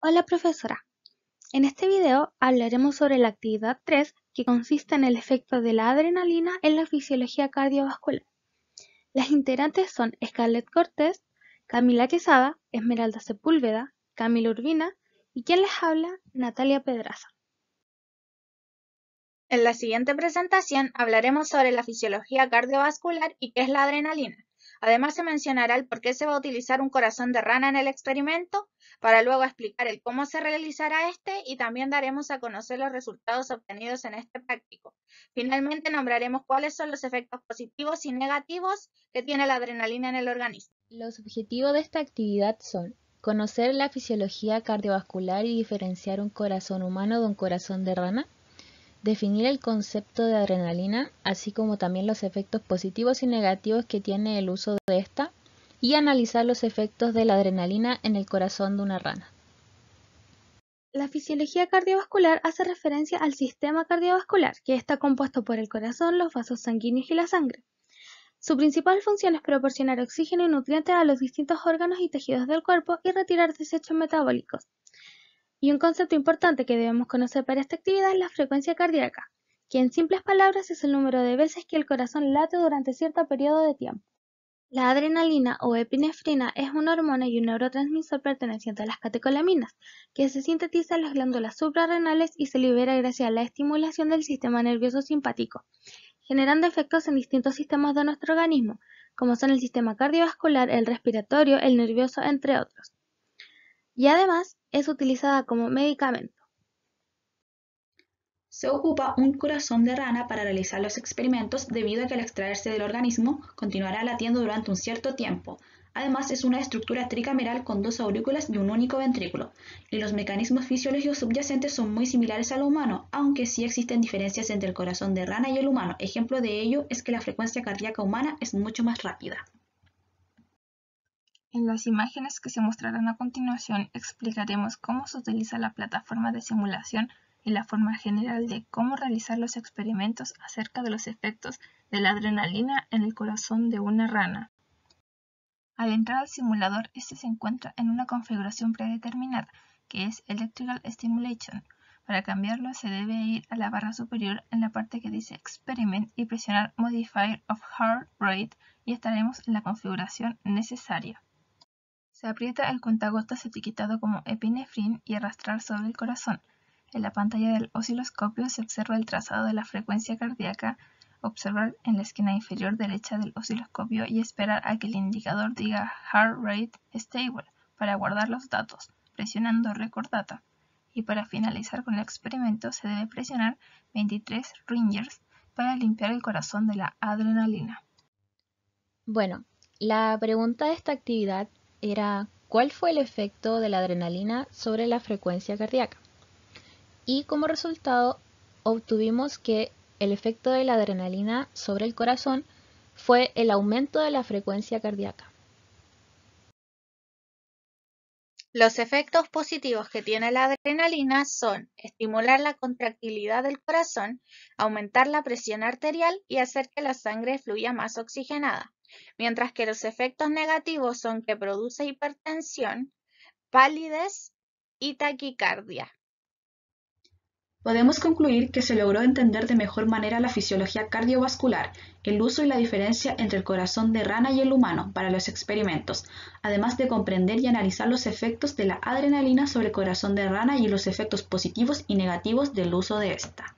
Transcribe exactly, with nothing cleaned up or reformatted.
Hola profesora, en este video hablaremos sobre la actividad tres que consiste en el efecto de la adrenalina en la fisiología cardiovascular. Las integrantes son Scarlett Cortés, Camila Quesada, Esmeralda Sepúlveda, Camila Urbina y quien les habla, Natalia Pedraza. En la siguiente presentación hablaremos sobre la fisiología cardiovascular y qué es la adrenalina. Además se mencionará el por qué se va a utilizar un corazón de rana en el experimento, para luego explicar el cómo se realizará este y también daremos a conocer los resultados obtenidos en este práctico. Finalmente nombraremos cuáles son los efectos positivos y negativos que tiene la adrenalina en el organismo. Los objetivos de esta actividad son conocer la fisiología cardiovascular y diferenciar un corazón humano de un corazón de rana, definir el concepto de adrenalina, así como también los efectos positivos y negativos que tiene el uso de esta, y analizar los efectos de la adrenalina en el corazón de una rana. La fisiología cardiovascular hace referencia al sistema cardiovascular, que está compuesto por el corazón, los vasos sanguíneos y la sangre. Su principal función es proporcionar oxígeno y nutrientes a los distintos órganos y tejidos del cuerpo y retirar desechos metabólicos. Y un concepto importante que debemos conocer para esta actividad es la frecuencia cardíaca, que en simples palabras es el número de veces que el corazón late durante cierto periodo de tiempo. La adrenalina o epinefrina es una hormona y un neurotransmisor perteneciente a las catecolaminas, que se sintetiza en las glándulas suprarrenales y se libera gracias a la estimulación del sistema nervioso simpático, generando efectos en distintos sistemas de nuestro organismo, como son el sistema cardiovascular, el respiratorio, el nervioso, entre otros. Y además es utilizada como medicamento. Se ocupa un corazón de rana para realizar los experimentos debido a que al extraerse del organismo continuará latiendo durante un cierto tiempo. Además es una estructura tricameral con dos aurículas y un único ventrículo, y los mecanismos fisiológicos subyacentes son muy similares al humano, aunque sí existen diferencias entre el corazón de rana y el humano. Ejemplo de ello es que la frecuencia cardíaca humana es mucho más rápida. En las imágenes que se mostrarán a continuación explicaremos cómo se utiliza la plataforma de simulación y la forma general de cómo realizar los experimentos acerca de los efectos de la adrenalina en el corazón de una rana. Al entrar al simulador, este se encuentra en una configuración predeterminada, que es Electrical Stimulation. Para cambiarlo se debe ir a la barra superior en la parte que dice Experiment y presionar Modifier of Heart Rate y estaremos en la configuración necesaria. Se aprieta el cuentagotas etiquetado como epinefrine y arrastrar sobre el corazón. En la pantalla del osciloscopio se observa el trazado de la frecuencia cardíaca, observar en la esquina inferior derecha del osciloscopio y esperar a que el indicador diga Heart Rate Stable para guardar los datos, presionando Record Data. Y para finalizar con el experimento se debe presionar veintitrés ringers para limpiar el corazón de la adrenalina. Bueno, la pregunta de esta actividad era ¿cuál fue el efecto de la adrenalina sobre la frecuencia cardíaca? Y como resultado obtuvimos que el efecto de la adrenalina sobre el corazón fue el aumento de la frecuencia cardíaca. Los efectos positivos que tiene la adrenalina son estimular la contractilidad del corazón, aumentar la presión arterial y hacer que la sangre fluya más oxigenada, mientras que los efectos negativos son que produce hipertensión, palidez y taquicardia. Podemos concluir que se logró entender de mejor manera la fisiología cardiovascular, el uso y la diferencia entre el corazón de rana y el humano para los experimentos, además de comprender y analizar los efectos de la adrenalina sobre el corazón de rana y los efectos positivos y negativos del uso de esta.